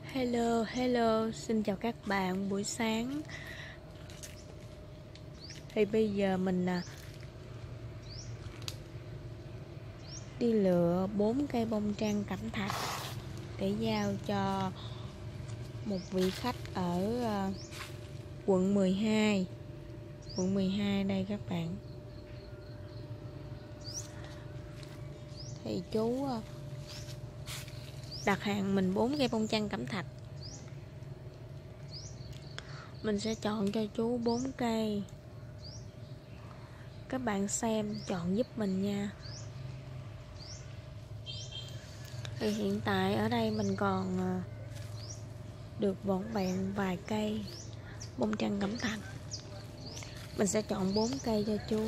Hello, xin chào các bạn buổi sáng. Thì bây giờ mình đi lựa 4 cây bông trang cẩm thạch để giao cho một vị khách ở quận 12. Quận 12 đây các bạn. Thì chú đặt hàng mình 4 cây bông trang cẩm thạch. Mình sẽ chọn cho chú 4 cây. Các bạn xem chọn giúp mình nha. Thì hiện tại ở đây mình còn được vỏn vẹn vài cây bông trang cẩm thạch. Mình sẽ chọn 4 cây cho chú.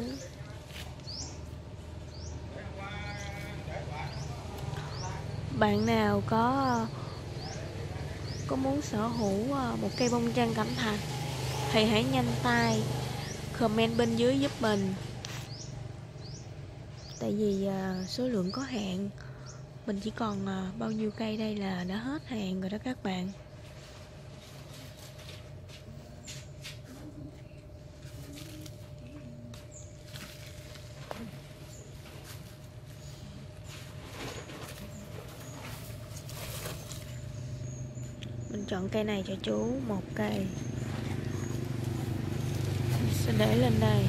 Bạn nào có muốn sở hữu một cây bông trang cẩm thạch thì hãy nhanh tay comment bên dưới giúp mình. Tại vì số lượng có hạn. Mình chỉ còn bao nhiêu cây đây là đã hết hàng rồi đó các bạn. Mình chọn cây này cho chú, một cây. Mình sẽ để lên đây.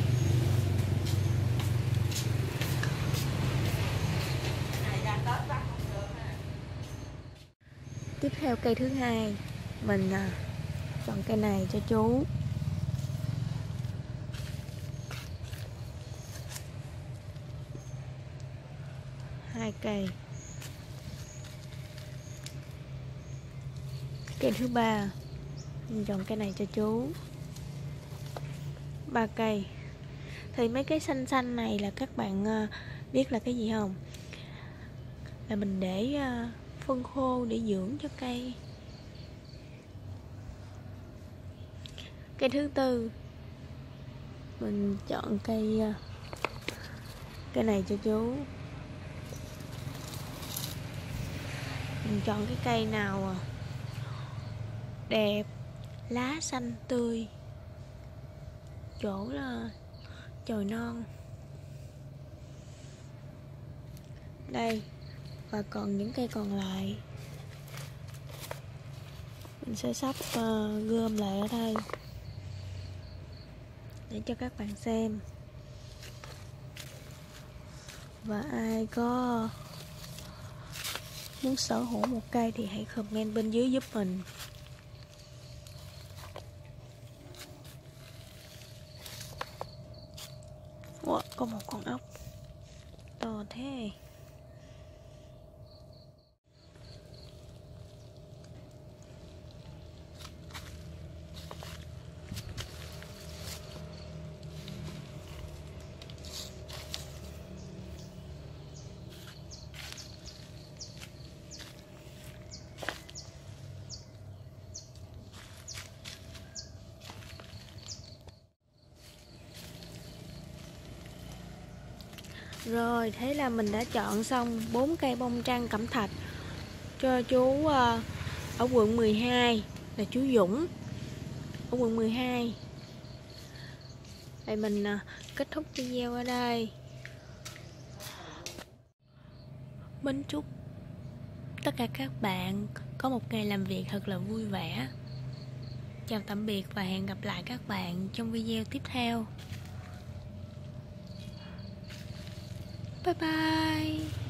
Tiếp theo cây thứ hai, mình chọn cây này cho chú. Hai cây. Cây thứ ba, mình chọn cây này cho chú. 3 cây. Thì mấy cái xanh xanh này là các bạn biết là cái gì không? Là mình để phân khô để dưỡng cho cây. Cây thứ tư, mình chọn cây này cho chú. Mình chọn cái cây nào đẹp, lá xanh tươi, chỗ là chồi non. Đây. Và còn những cây còn lại mình sẽ sắp gom lại ở đây để cho các bạn xem. Và ai có muốn sở hữu một cây thì hãy comment bên dưới giúp mình. Wow, có một con ốc to thế. Rồi, thế là mình đã chọn xong 4 cây bông trang cẩm thạch cho chú ở quận 12, là chú Dũng ở quận 12. Vậy mình kết thúc video ở đây. Mình chúc tất cả các bạn có một ngày làm việc thật là vui vẻ. Chào tạm biệt và hẹn gặp lại các bạn trong video tiếp theo. Bye bye.